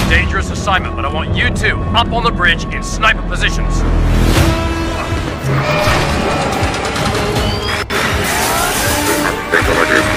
Dangerous assignment, but I want you two up on the bridge in sniper positions. Take